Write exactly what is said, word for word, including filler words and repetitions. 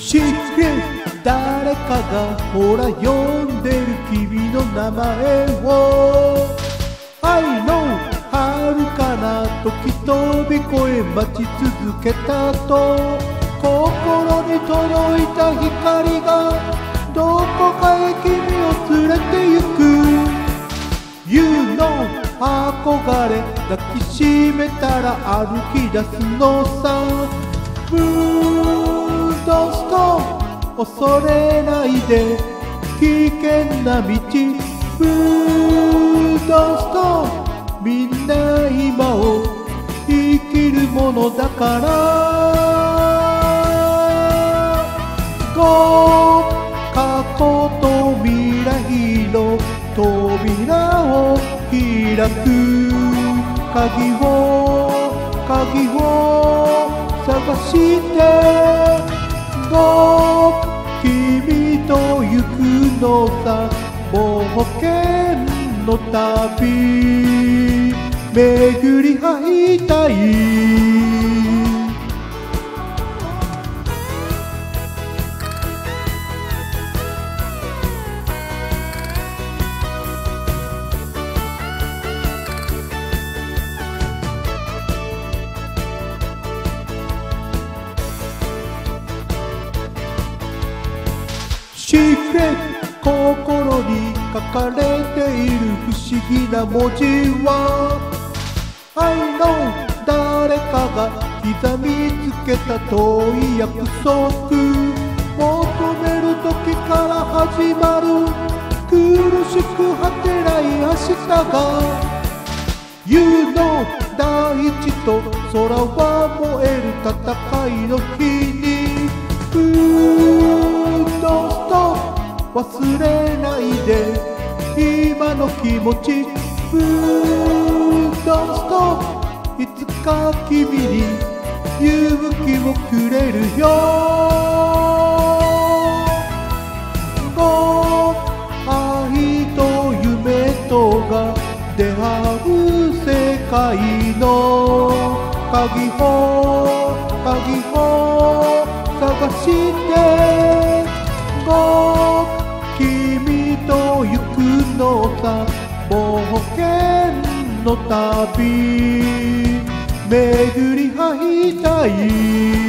知って誰かがほら呼んでる君の名前を I know 遥かな時飛び越え待ち続けたと心に届いた光がどこかへ君を連れて行く You know 憧れ抱きしめたら歩き出すのさ Don't stop 恐れないで危険な道 Don't stop みんな今を生きるものだからGo 過去と未来の扉を開く鍵を鍵を探してGo 君と行くのさ冒険の旅巡り会いたいシークレット心に書かれている不思議な文字は I know 誰かが刻みつけた遠い約束求める時から始まる苦しく果てない明日が You know 大地と空は燃える戦いの日にDon't stop 忘れないで今の気持ち Don't stop いつか君に勇気をくれるよ Go 愛と夢とが出会う世界の鍵を鍵を探してGo 君と行くのさ冒険の旅巡り会いたい